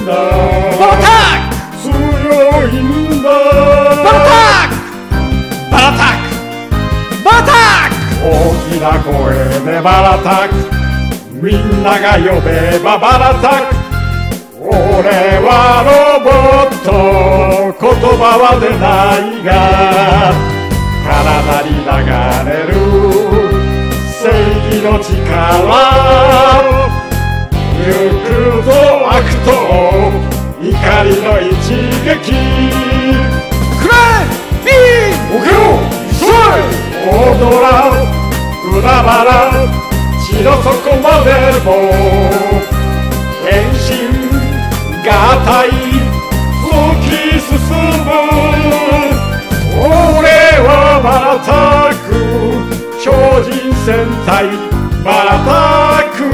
んだ。 バラタック強いんだ。 バラタックバラタックバラタック大きな声でバラタック、みんなが呼べばバラタック。俺はロボット、言葉は出ないが体に流れる正義の力。行くぞ悪党、怒りの一撃。 クレイビーおけろ急い踊ら海原地の底までも変身がたい突き進む。俺はバラタック、超人戦隊バラタック。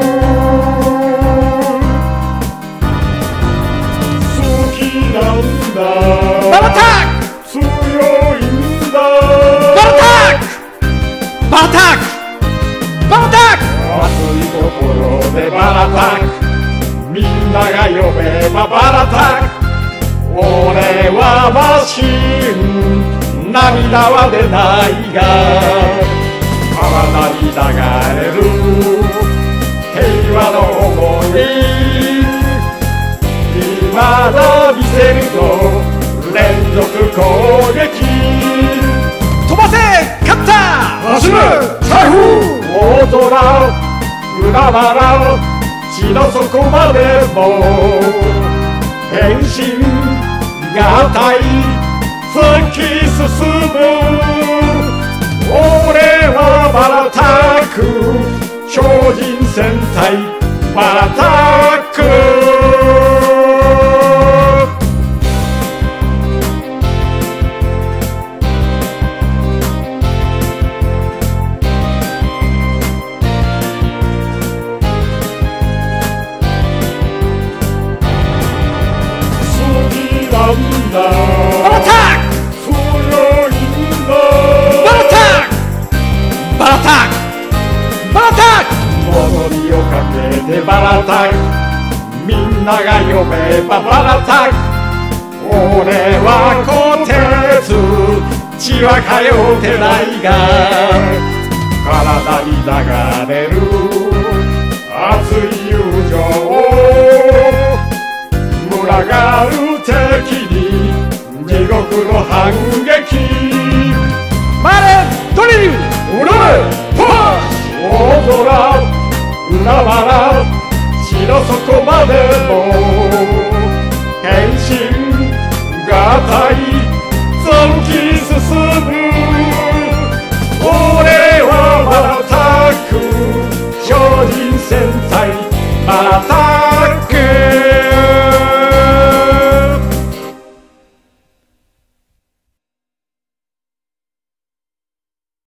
好きなんだ。 バラタック強いんだ。 バラタックバラタックバラタック熱い心でバラタック、みんなが呼べばバラタック。俺はマシン、涙は出ないが体に流れる平和の想い。今だ見せるぞ連続攻撃。 飛ばせカッター走れ財布踊ら海原地の底までも変身がたい突き進む。俺はバラタック、超人戦隊バラタック。なんだバラタック強いんだ。 バラタックバラタックバラタック踊りをかけてバラタック、みんなが呼べばバラタック。俺は鋼鉄、血は通ってないが体に流れる熱い友情。群がる敵に地獄の反撃。 マレンドリル踊れパンチ踊ら海原地の底までも